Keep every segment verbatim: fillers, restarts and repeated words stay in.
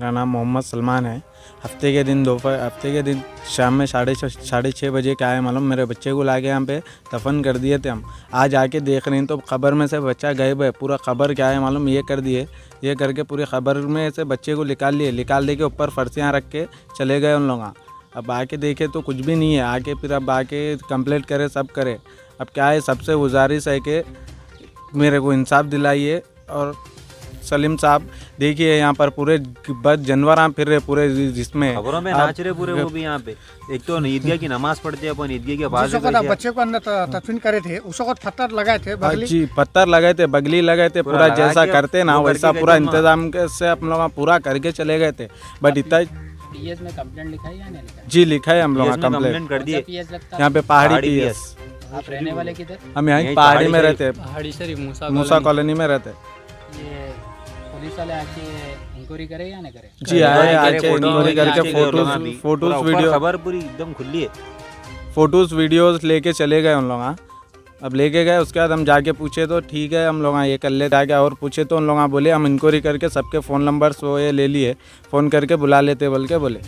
मेरा नाम मोहम्मद सलमान है। हफ्ते के दिन दोपहर हफ्ते के दिन शाम में साढ़े साढ़े छः बजे क्या है मालूम, मेरे बच्चे को लाके यहाँ पे दफन कर दिए थे हम। आज आके देख रहे हैं तो खबर में से बच्चा गायब है। पूरा खबर क्या है मालूम, ये कर दिए, ये करके पूरी खबर में से बच्चे को निकाल लिए, निकाल दे के ऊपर फर्शियाँ रख के चले गए उन लोग। अब आके देखे तो कुछ भी नहीं है। आके फिर अब आके कंप्लेंट करे, सब करे। अब क्या है, सबसे गुजारिश है कि मेरे को इंसाफ दिलाइए। और सलीम साहब देखिए, यहाँ पर पूरे बस जानवर फिर रहे पूरे, जिसमें खबरों में नाच रहे पूरे वो भी यहाँ पे। एक तो ईदगाह की नमाज पढ़ते हैं अपन, ईदगाह के बाद बच्चे को अंदर दफन करे थे, उस वक्त पत्थर लगाए थे, बगली जी पत्थर लगाए थे, बगली लगाए थे, पूरा जैसा करते ना वैसा पूरा इंतजाम से हम लोग पूरा करके चले गए थे। बट इतना पीएस में कंप्लेंट लिखा है या नहीं लिखा? जी लिखा है हम लोग कंप्लेंट कर दिए। यहाँ पे पहाड़ी पीएस। आप रहने वाले किधर? हम यहाँ पहाड़ी में रहते हैं, पहाड़ी शरीफ मूसा मूसा कॉलोनी में रहते हैं। ये पुलिस वाले आके इंक्वायरी करे या नहीं करे? जी आए, आके इंक्वायरी करके फोटोज फोटोज वीडियो, खबर पूरी एकदम खुली है, फोटोज वीडियोस लेके चले गए उन लोग। अब लेके गए, उसके बाद हम जाके पूछे तो ठीक है हम लोग ये कर ले, जाके और पूछे तो उन लोग बोले हम इंक्वायरी करके सबके फ़ोन नंबर्स वो ये ले लिए, फ़ोन करके बुला लेते बोल के बोले।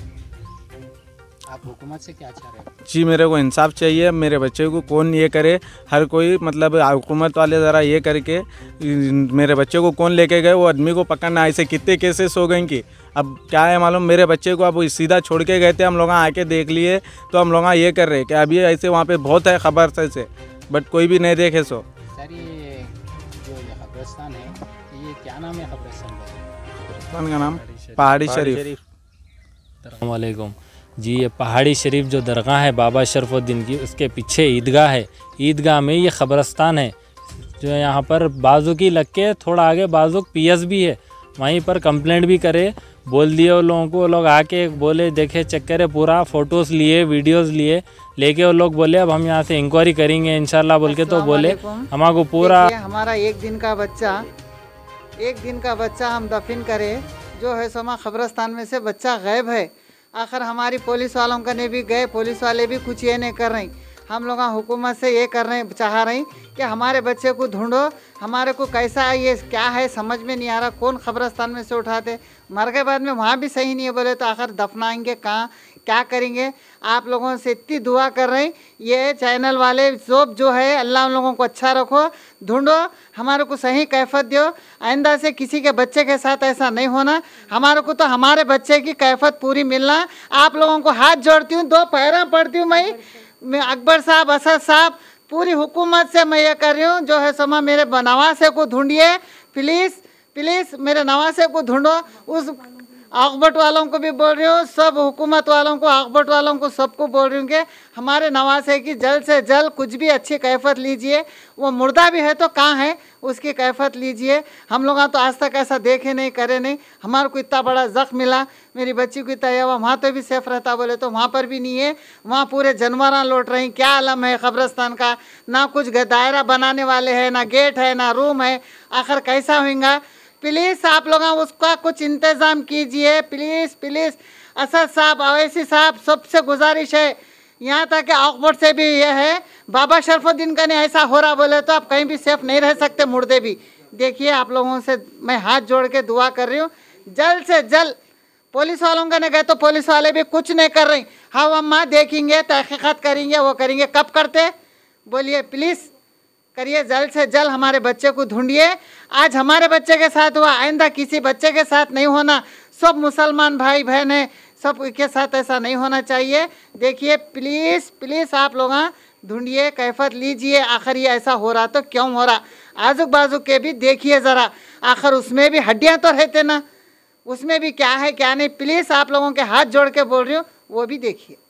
आप हुकूमत से क्या चाह रहे हो? जी मेरे को इंसाफ चाहिए। मेरे बच्चे को कौन ये करे, हर कोई मतलब हुकूमत वाले ज़रा ये करके मेरे बच्चे को कौन लेके गए, वो आदमी को पकड़ना। ऐसे कितने केसेस हो गए कि अब क्या है मालूम, मेरे बच्चे को अब सीधा छोड़ के गए थे, हम लोग आके देख लिए तो हम लोग ये कर रहे कि अभी ऐसे वहाँ पे बहुत है खबर से, बट कोई भी नहीं देखे। सो सर ये जो ये कब्रिस्तान है, ये क्या नाम है कब्रिस्तान का? कब्रिस्तान का नाम पहाड़ी शरीफ। अस्सलामुअलैकुम जी। ये पहाड़ी शरीफ जो दरगाह है बाबा शरफुद्दीन की, उसके पीछे ईदगाह है। ईदगाह में ये कब्रिस्तान है जो यहाँ पर बाजू की लग के थोड़ा आगे बाजू पीएस भी है। वहीं पर कंप्लेंट भी करे, बोल दिए उन लोगों को। वो लोग आके बोले देखे चेक करे, पूरा फ़ोटोज़ लिए, वीडियोज़ लिए, लेके वो लोग बोले अब हम यहाँ से इंक्वायरी करेंगे इंशाल्लाह बोल के। तो बोले हमारे पूरा हमारा एक दिन का बच्चा एक दिन का बच्चा हम दफन करे जो है समा कब्रिस्तान में से बच्चा गायब है। आखिर हमारी पुलिस वालों का ने भी गए, पुलिस वाले भी कुछ ये नहीं कर रहे। हम लोग हुकूमत से ये कर रहे चाह रहे हैं कि हमारे बच्चे को ढूंढो, हमारे को कैसा ये क्या है समझ में नहीं आ रहा। कौन कब्रिस्तान में से उठाते, मर के बाद में वहाँ भी सही नहीं है बोले तो आखिर दफनाएंगे कहाँ, क्या करेंगे? आप लोगों से इतनी दुआ कर रहे हैं, ये चैनल वाले सब जो है अल्लाह उन लोगों को अच्छा रखो, ढूंढो, हमारे को सही कैफियत दो। आइंदा से किसी के बच्चे के साथ ऐसा नहीं होना। हमारे को तो हमारे बच्चे की कैफियत पूरी मिलना। आप लोगों को हाथ जोड़ती हूँ, दो पैरा पढ़ती हूँ मैं मैं अकबर साहब, असद साहब, पूरी हुकूमत से मैं ये कर रही हूँ जो है समा मेरे नवासे को ढूंढिए प्लीज़ प्लीज़, मेरे नवासे को ढूंढो। उस आकबट वालों को भी बोल रही हूँ, सब हुकूमत वालों को, आकबट वालों को, सबको बोल रही हूँ कि हमारे नवासे की जल्द से जल्द कुछ भी अच्छी कैफियत लीजिए। वो मुर्दा भी है तो कहाँ है, उसकी कैफियत लीजिए। हम लोग तो आज तक ऐसा देखे नहीं, करे नहीं। हमारे को इतना बड़ा ज़ख्म मिला, मेरी बच्ची को इतना हुआ, वहाँ तो भी सेफ रहता बोले तो वहाँ पर भी नहीं है। वहाँ पूरे जानवर लौट रहे हैं। क्या आलम है कब्रिस्तान का, ना कुछ दायरा बनाने वाले हैं, ना गेट है, ना रूम है। आखिर कैसा होगा? प्लीज़ आप लोग उसका कुछ इंतज़ाम कीजिए प्लीज़ प्लीज़। असद साहब, अवैसी साहब, सबसे गुजारिश है, यहाँ तक कि ऑकबोर्ड से भी ये है, बाबा शरफुद्दीन का नहीं ऐसा हो रहा बोले तो आप कहीं भी सेफ नहीं रह सकते, मुर्दे भी। देखिए आप लोगों से मैं हाथ जोड़ के दुआ कर रही हूँ, जल्द से जल्द। पुलिस वालों का नहीं गए तो पुलिस वाले भी कुछ नहीं कर रहे। हाँ अम्मा देखेंगे, तहकीकात करेंगे, वो करेंगे, कब करते बोलिए? प्लीज़ करिए, जल्द से जल्द हमारे बच्चे को ढूंढिए। आज हमारे बच्चे के साथ हुआ, आइंदा किसी बच्चे के साथ नहीं होना। सब मुसलमान भाई बहन हैं, सब के साथ ऐसा नहीं होना चाहिए। देखिए प्लीज़ प्लीज़ आप लोग ढूंढिए, कैफियत लीजिए। आखिर ये ऐसा हो रहा तो क्यों हो रहा? आजुक बाजू के भी देखिए ज़रा, आखिर उसमें भी हड्डियाँ तो रहते ना, उसमें भी क्या है क्या नहीं। प्लीज़ आप लोगों के हाथ जोड़ के बोल रही हूँ, वो भी देखिए।